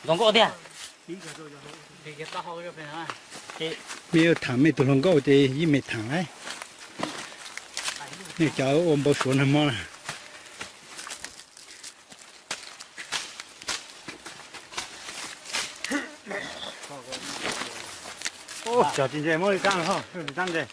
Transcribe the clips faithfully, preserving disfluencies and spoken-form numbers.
lòng gỗ đi à bây giờ thằng mấy tụi lòng gỗ thì gì mấy thằng ấy nếu cháu ôm bao số năm món ô chả chính chế mới căng không căng gì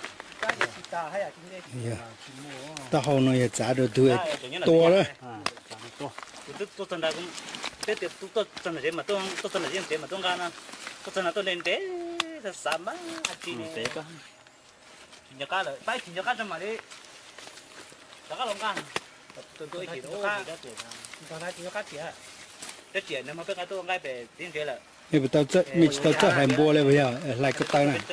ta hậu nó giá được tuổi to đó tôi tôi chân là cũng thế tiếp tôi tôi chân là gì mà tôi tôi chân là gì mà tôi gan à tôi chân là tôi lên thế là sao mà chị này nhà cá rồi phải nhà cá cho mà đi nhà cá lòng gan tôi tôi chỉ tôi cá tôi thấy nhà cá chỉ à cái chuyện nếu mà cái cá tôi ngay về tiếng thế là nếu tao chết mình tao chết hành bùa lên bây giờ lại cái tao này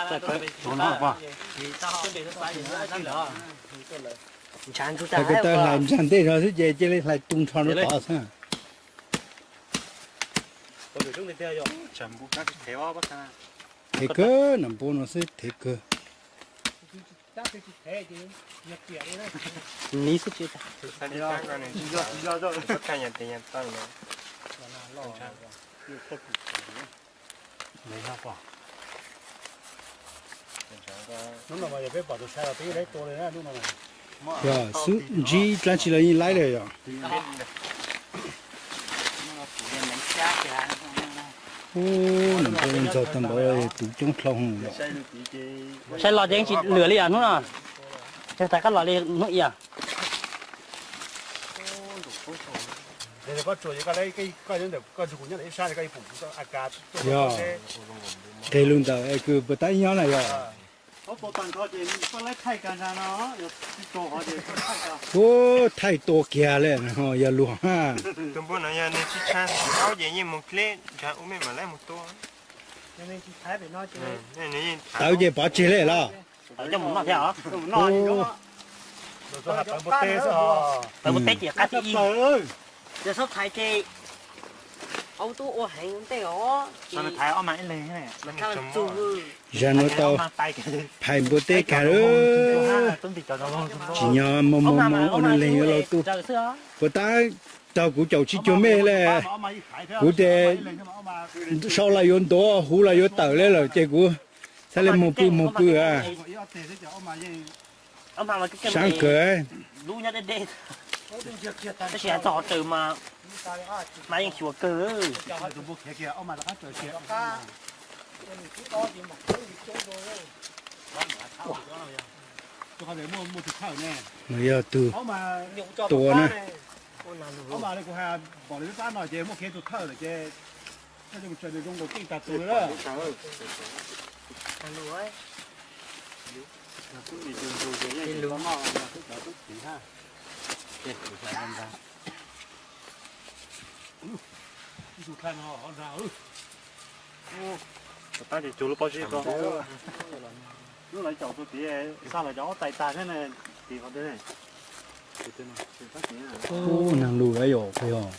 cái cái tao làm chẳng thế rồi chứ về chỉ lại tung thon nó tỏ sao thế cơ nằm bùa nó sẽ thế cơ ní sức chết lấy ha quả nó là bây giờ phải bảo tôi sai là tí đấy tôi đấy lúc nào rồi số G trang chỉ là như lái rồi ô nằm bùa nó giàu tầm bao tụ trong lòng sai lọt thì anh chỉ lửa liền nữa à sai tại các lọt liền nữa à để có chuột cái đấy cái cái những được cái chuột nhất là sai cái bụng cho ác cá thế luôn đó cứ bữa tay nhau này rồi ô thay to kia lên họ giờ luôn ha tụi bữa nay nên chỉ chăn áo gì như một lê chả uống mấy mà lấy một tô nên chỉ thái phải nói chứ nên tao về bỏ chế lên lo cho muốn nói thế hả nói gì đó rồi hạt một tê sao tại một tê chỉ cá thì ơi giờ sắp thái chê ông tu ô hành tê ó sao thái ó mãi lên này mà sao chủ giờ nó tao phải bữa tê cả đó chỉ nhờ mò mò mò ông lên lo tu bữa ta tao cũng chầu chỉ cho mẹ là cũng để sau là yon to hú là yon tờ lên rồi chơi cũng sao lên một bự một bự à sáng cửa lú nhá đến đây cái xe trò từ mà mà anh chùa cờ mà giờ từตัวนะ ông mà đây của hà bỏ lấy cái nói chơi một cái tụt thở để chơi nó dùng chơi dùng đồ kinh tạt tụi đó ăn lúa ấy cái lúa mò là cái đó tốt chỉ ha chết rồi phải làm ra cái tụt khăn họ họ ra ừ ta chỉ chú lúc bao nhiêu con lúc này chậu tôi tí sao là gió tay tay thế này thì còn thế này ô nàng lùi ấy rồi phải không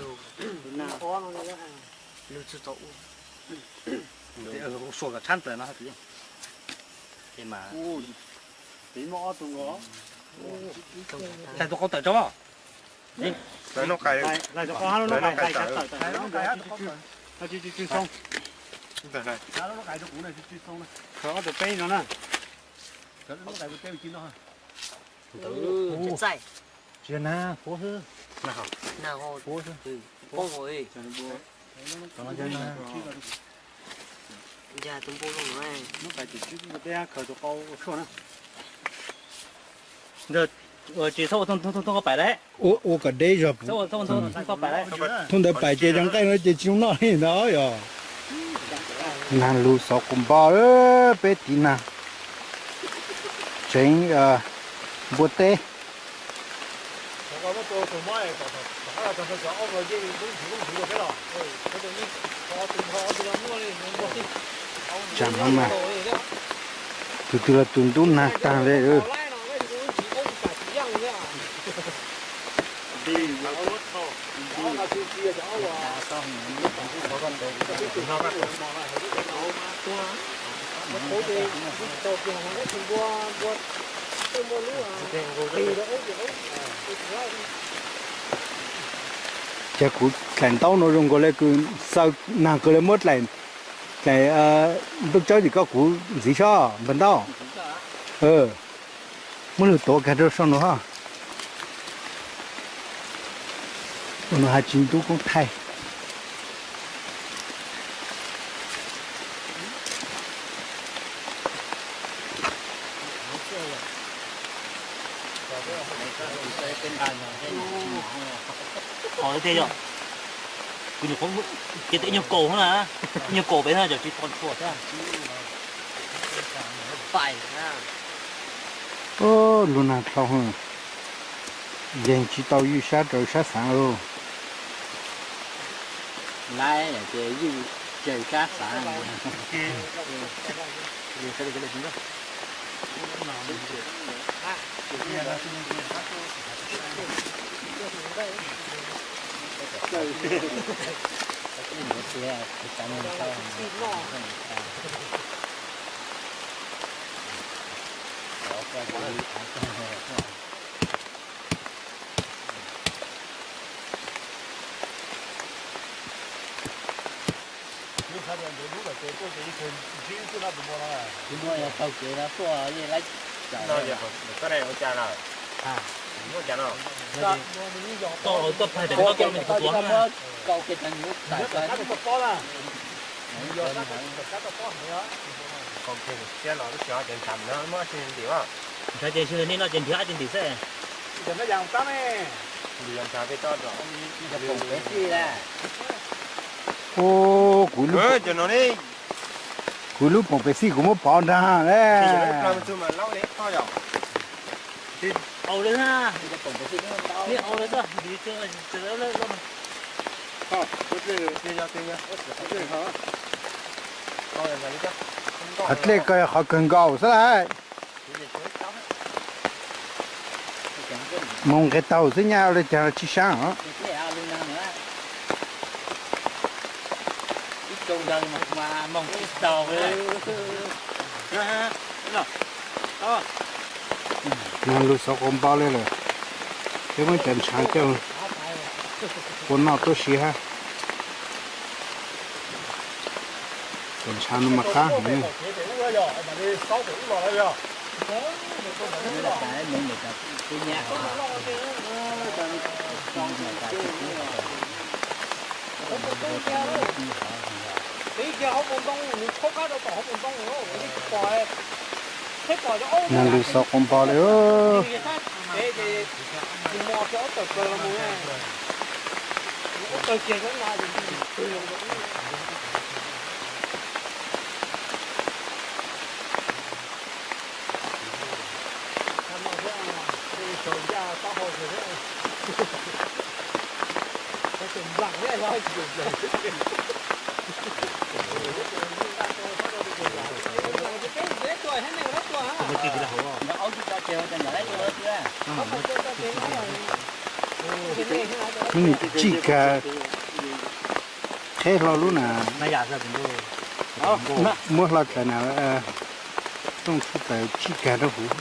lưu trữ tổ để ở cũng sổ cả chăn tới nó thì thì mà tí mõ tụi nó tại tôi không tới cho đi lấy nó cày lại cho con nó cày cày cày cày nó cày nó chỉ chỉ xong đây này nó cày cho củ này chỉ xong này nó được cây nó nè nó cày được cây chín nó ừ chết say chuyện na phố hư nào nào phố hư bông rồi nó chơi na giờ tụi bông rồi này nó cày chỉ chút cái bé khởi cho câu khô nữa giờ ờ chỉ sau thông thông thông có phải đấy ô ô cả đây rồi sau thông thông thông có phải đấy thông đã bài chế trong cái nó chế chúng nó thì đó rồi nàng lù sọ cùng bò ơ bé tí nào chính ờ bột tê chẳng mà từ từ là tuần tuần nát tan đấy ư chả cú cảnh tao nó dùng cái này cứ sao nàng cái này mất lại cái lúc chơi thì có cú gì sao bên đó ờ mới được tổ cái đó xong rồi ha nó hai chín tú cũng thay hỏi thế rồi cứ không cái tự nhập cổ hả nhập cổ bây giờ giờ chỉ còn chuột thôi phải ô luôn là thao hơn dân chỉ tao yêu sát rồi sát sáng rồi lại là cái yêu trời sát sáng chúng tôi là tàu kế là xua như lấy nó giờ cái này ở cha nào à mua cha nào to to phải để nó con mình có tuấn mà câu cái chân nước tại cái còn thì xe nó nó chở tiền thầm nó mới xin điều à cái tiền xưa nên nó tiền thứ hai tiền thứ xe giờ nó dòng tắm ấy đi làm sao để cho rõ nhập cổ cái gì là ô cú lúc ờ cho nó đi cú lúc một cái gì cũng mất bỏ ra thì nó đấy làm sao mà lâu đấy thôi rồi thì ầu lên ha đi ầu lên rồi đi chơi chơi lên luôn thôi tôi chơi chơi cho chơi nhá chơi hả coi là đi chứ thật lệ cái họ cần cầu sao đấy mong cái tàu sẽ nhau để cho chi sáng hả trông đời mà mà mong cái tàu đấy ha nào đó nên lúc sau con bao lên rồi thế mới chân sáng cho con nào tôi xí ha chân sáng nó mà cá nhỉ nên lúc sau con bao lên ơ mình chỉ cả thế lo luôn à này giả ra chúng tôi mua lo cái nào trong số tài chỉ cả đó hủ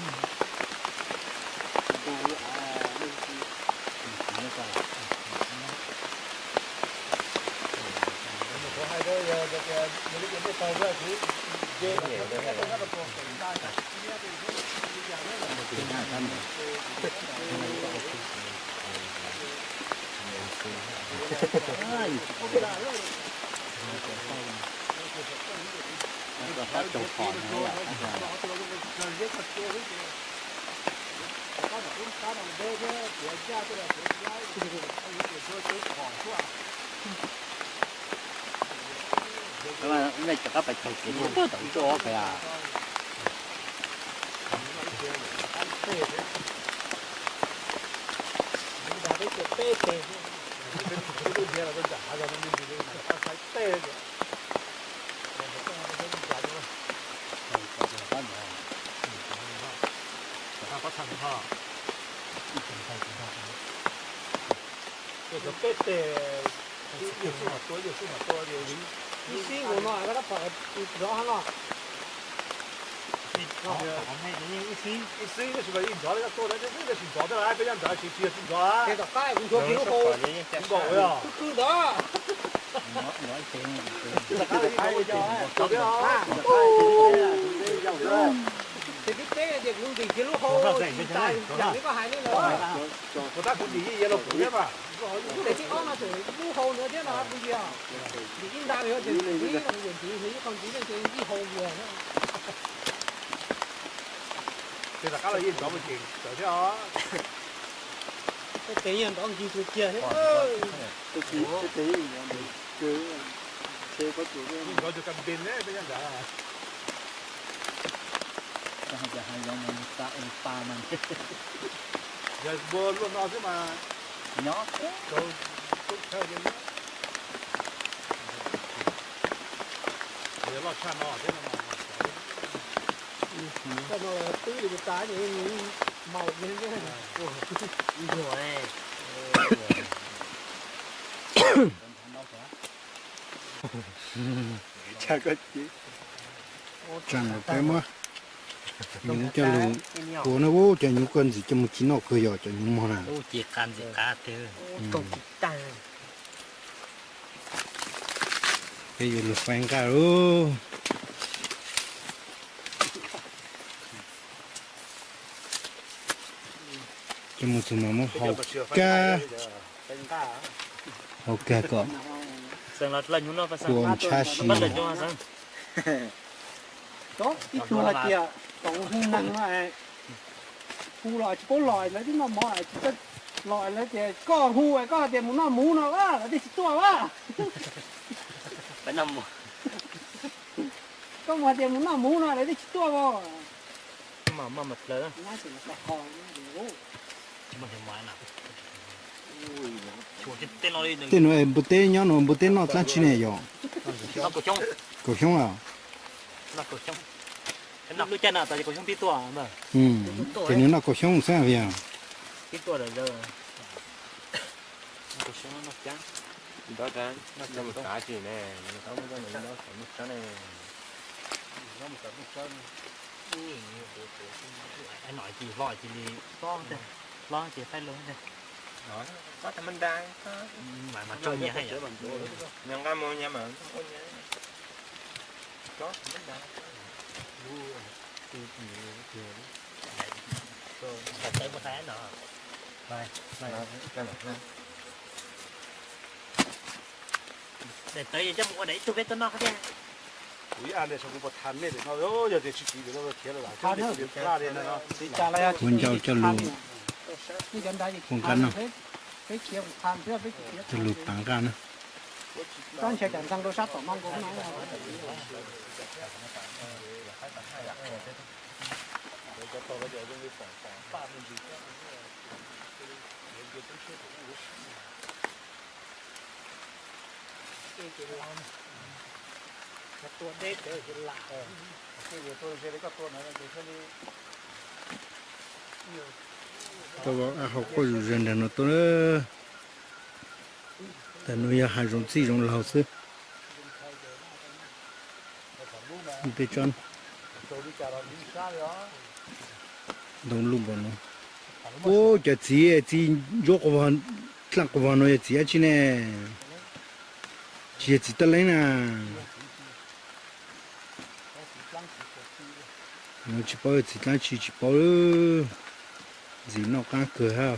các bạn này các bạn phải cái gì tôi cho phải à 一水那是个人家那个多的，这这个寻找的来，别人在去去寻找啊。 这个盖不说平后， 寻找呀。 是的。 这个开个叫哎，要不要啊？ 这个这个路的这路后，在两个海里了。 我打工地也了不远吧？ 这些俺们是路后那天那不一样，你应大了就你那个问题，你看这个是以后的。 这个搞了也搞不清，对的啊。 这电影当时就接的， 这这这电影一样的，就车不走的。 应该就跟边呢，别人家。 จะให้จะให้ยังมันตาเองปลามัน giờ bơ luôn nó chứ mà nhỏ đâu cũng theo cái nữa giờ nó chăn nó thế mà cái nó là tứ thì tá thì màu như thế này rồi chả có gì chẳng có cái mà những cái lù của nó vô cho những con gì cho một chín nó cười giỏi cho những món này ô chỉ can gì cá thế còn chỉ tay cái gì là phèn cả rồi cho một số món hậu ca hậu ca có sang là là nhún nó phải sang cuốn cha xí bắt được cho sang đó cái chùa kia còn hung năng mà hung loại có loại lấy nó mỏ lại chỉ loại lấy thì có hung ấy có thì muốn nó muốn nó á là đi tua quá phải nằm có mà thì muốn nó muốn nó lấy đi tua vào mà mà mật lớn nó chỉ là còn mà thì ngoài nào chuột tên nó đi đừng tên nó em bút tên nhau nó bút tên nó tan chi này rồi nó cổ trống cổ không à nó cổ trống cái nó lui chân nào tại cổ trống tí tua mà ừ cái nữa nó cổ không sao vậy tí tua rồi giờ cổ trống nó trắng đó ra nó cho một cá gì nè nó không có mình nó phải một cái này nó một cái một cái anh nói chỉ vội chỉ lo thế lo chỉ phải lớn thế đó có thể mình đang mà mà chơi như hay vậy nhưng cái môn nhà mà có mình đang thật tới một tháng nữa này này để tới cho một đấy tôi biết tôi nó cái 우리 안에서 그거 탔네. 너 요, 저 지금 너 걔를 안 탔네. 그래 너. con trâu cho lù con cắn nó cái kia tham thứ cái kia cho lù tảng ra nữa con sẽ chẳng sang đôi sát tổ mong cũng nói là cái tuần đấy để cái lạ cái gì tôi sẽ lấy cái tuần này để cho đi tôi bảo à học có dù rèn đàn nó tôi nữaแต่nuôi hai rồng gì rồng lao sư bị chọn đông lùm bọn nó ô chả chỉ chỉ dọc vào lắc vào nó chỉ chỉ nè chỉ chỉ tới lấy nè nó chỉ bảo chỉ là chỉ chỉ bảo gì nó cá cửa ha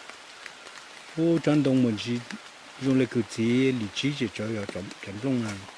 ô chân đông mình chỉ dùng lại cái chỉ lý trí chỉ cho vào trong trong trong à